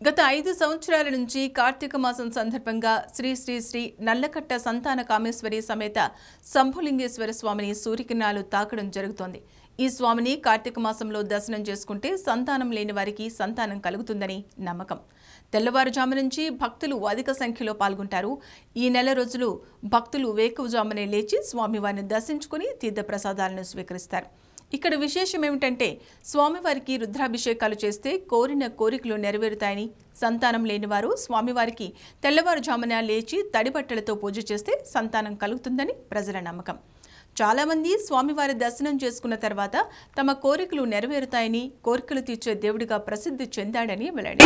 గత 5 సంవత్సరాల నుంచి కార్తీక మాసం సందర్భంగా శ్రీ శ్రీ శ్రీ నల్లకట్ట సంతాన కామేశ్వరి సమేత శంభులింగేశ్వర స్వామిని సూర్యకిరణాలు తాకడం జరుగుతోంది. ఈ స్వామిని కార్తీక మాసంలో దర్శనం చేసుకుంటే సంతానం లేని వారికి సంతానం కలుగుతుందని నమ్మకం. తెల్లవారుజాము నుంచి భక్తులు అధిక సంఖ్యలో పాల్గొంటారు. ఈ నెల రోజులు భక్తులు వేకువజామునే లేచి స్వామివారిని దర్శించుకుని తీర్థప్రసాదాలను స్వీకరిస్తారు. ఇక్కడ విశేషం ఏమిటంటే స్వామివారికి రుద్రాభిషేకాలు చేస్తే కోరిన కోరికలు నెరవేరుతాయని, సంతానం లేనివారు స్వామివారికి తెల్లవారుజామున లేచి తడిబట్టలతో పూజ చేస్తే సంతానం కలుగుతుందని ప్రజల నమ్మకం. చాలామంది స్వామివారి దర్శనం చేసుకున్న తర్వాత తమ కోరికలు నెరవేరుతాయని, కోరికలు తీర్చే దేవుడిగా ప్రసిద్ధి చెందాడని వెల్లడి.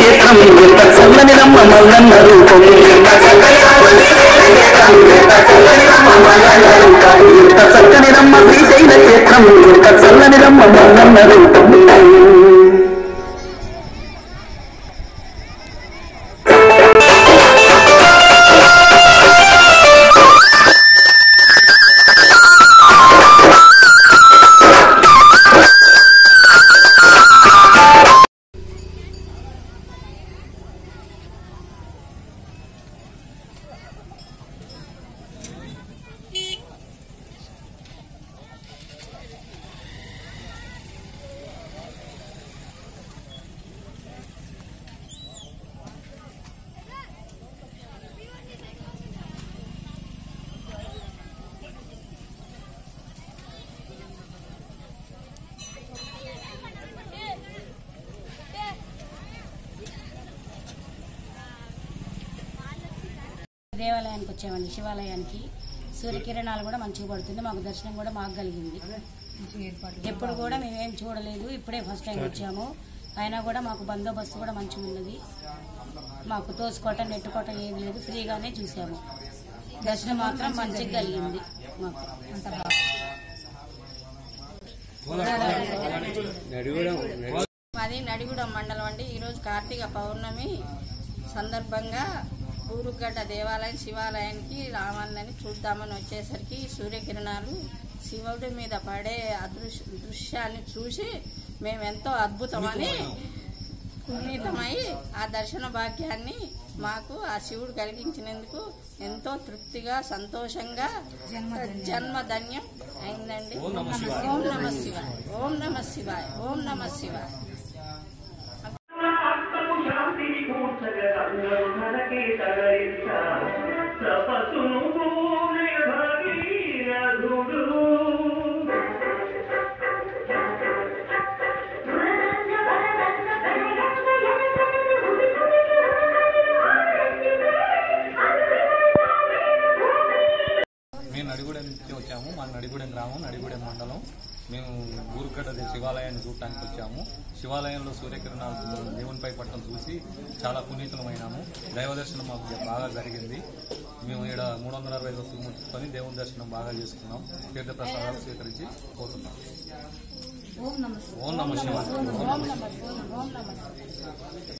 దేవాలయానికి వచ్చామండి. శివాలయానికి సూర్యకిరణాలు కూడా మంచిగా పడుతుంది. మాకు దర్శనం కూడా మాకు కలిగింది. ఎప్పుడు కూడా మేమేం చూడలేదు, ఇప్పుడే ఫస్ట్ టైం వచ్చాము. అయినా కూడా మాకు బందోబస్తు కూడా మంచిగా ఉన్నది. మాకు తోసుకోవటం నెట్టుకోవటం ఏం లేదు, ఫ్రీగానే చూసాము. దర్శనం మాత్రం మంచిగా కలిగింది మాకు. అంత మాది నడిగూడెం మండలం అండి. ఈరోజు కార్తీక పౌర్ణమి సందర్భంగా ఊరుగడ్డ దేవాలయం శివాలయానికి రావాలని చూద్దామని వచ్చేసరికి సూర్యకిరణాలు శివుడి మీద పడే దృశ్యాన్ని చూసి మేమెంతో అద్భుతమని పునీతమై ఆ దర్శన భాగ్యాన్ని మాకు ఆ శివుడు కలిగించినందుకు ఎంతో తృప్తిగా సంతోషంగా జన్మధన్యం అయిందండి. ఓం నమ శివాయ, ఓం నమ శివాయ, ఓం నమ శివాయ. మేము నడిగూడెం నుంచి వచ్చాము. మా నడిగూడెం గ్రామం, నడిగూడెం మండలం. మేము ఊరుగడ్డ శివాలయాన్ని చూడటానికి వచ్చాము. శివాలయంలో సూర్యకిరణాలు దేవునిపై పట్టడం చూసి చాలా పునీతమైనాము. దైవ దర్శనం మాకు బాగా జరిగింది. మేము ఇక్కడ 360 వస్తువులు ముట్టుకొని దేవుని దర్శనం బాగా చేసుకున్నాం. తీర్థప్రసాదాలు స్వీకరించి పోతున్నాం. ఓం నమ శివాయ.